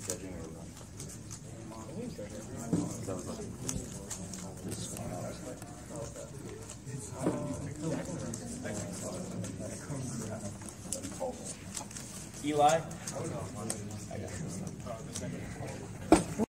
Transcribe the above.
judging or run? That was like Eli? I got